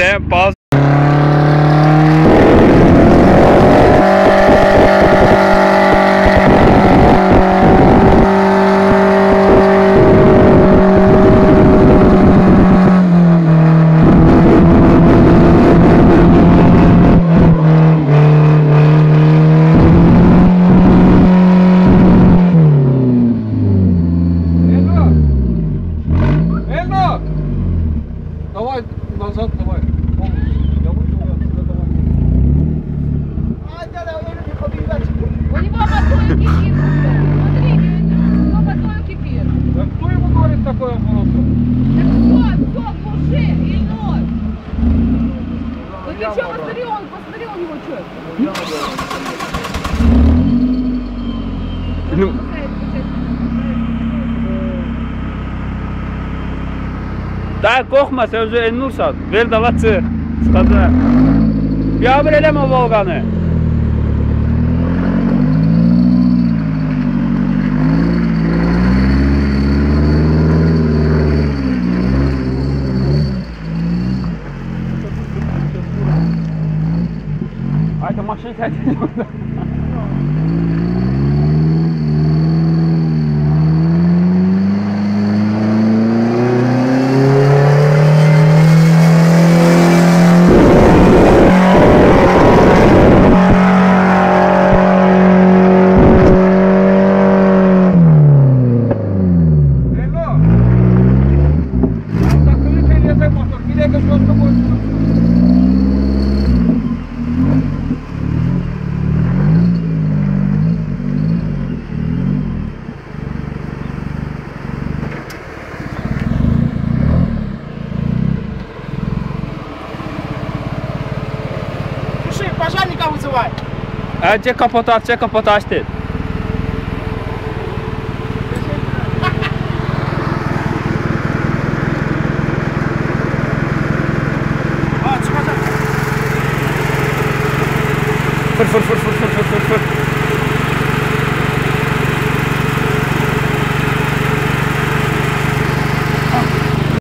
böyle bazı Давай назад, давай. Давай, давай. У него мотор кипит. Смотрите, у него мотор кипит. Да кто ему говорит такое оборудование? Так все, глуши, Ильнур. Ну ты что, посмотри, у него что? Ну, daha korkma sen özü Elnur sat. Ver dala çık. Çıkacak. Bir haber eleme Volkan'ı. Haydi maşını terk ediyorum. Пожарника вызывай. Çek kapotu aç dedi. Fır.